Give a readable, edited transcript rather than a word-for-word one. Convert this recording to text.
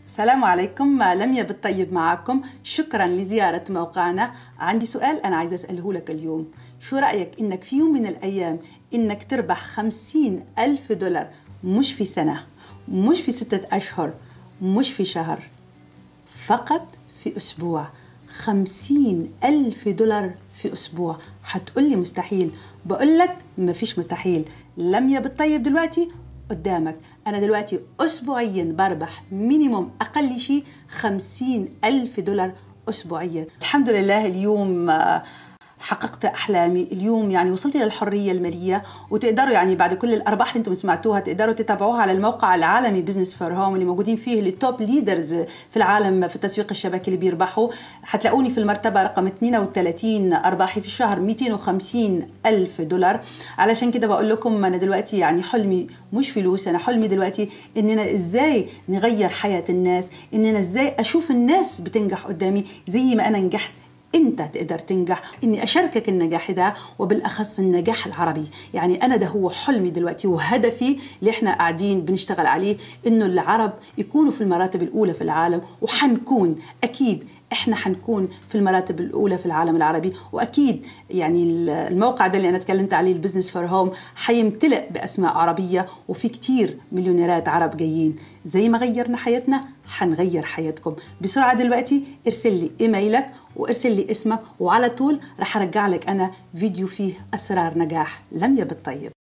السلام عليكم، لميا بالطيب معكم. شكرا لزيارة موقعنا. عندي سؤال أنا عايزة أسأله لك اليوم. شو رأيك إنك في يوم من الأيام إنك تربح 50,000 دولار، مش في سنة، مش في 6 أشهر، مش في شهر، فقط في أسبوع. 50,000 دولار في أسبوع. هتقولي مستحيل. بقولك ما فيش مستحيل. لميا بالطيب دلوقتي قدامك. أنا دلوقتي أسبوعيا بربح مينيموم أقل شيء 50,000 دولار أسبوعيا. الحمد لله اليوم حققت أحلامي. اليوم يعني وصلت إلى الحرية المالية، وتقدروا يعني بعد كل الأرباح اللي أنتم سمعتوها تقدروا تتابعوها على الموقع العالمي بزنس فور هوم اللي موجودين فيه التوب ليدرز في العالم في التسويق الشبكي اللي بيربحوا. حتلاقوني في المرتبة رقم 32، أرباحي في الشهر 250,000 دولار. علشان كده بقول لكم أنا دلوقتي يعني حلمي مش فلوس، أنا حلمي دلوقتي إننا إزاي نغير حياة الناس، إننا إزاي أشوف الناس بتنجح قدامي زي ما أنا نجحت. أنت تقدر تنجح، إني أشاركك النجاح ده، وبالأخص النجاح العربي. يعني أنا ده هو حلمي دلوقتي وهدفي اللي إحنا قاعدين بنشتغل عليه، إنه العرب يكونوا في المراتب الأولى في العالم، وحنكون أكيد إحنا حنكون في المراتب الأولى في العالم العربي. وأكيد يعني الموقع ده اللي أنا تكلمت عليه البزنس فور هوم حيمتلئ بأسماء عربية، وفي كتير مليونيرات عرب جايين. زي ما غيرنا حياتنا حنغير حياتكم. بسرعة دلوقتي ارسل لي إيميلك وارسل لي اسمك، وعلى طول رح أرجع لك أنا فيديو فيه أسرار نجاح لميا بالطيب.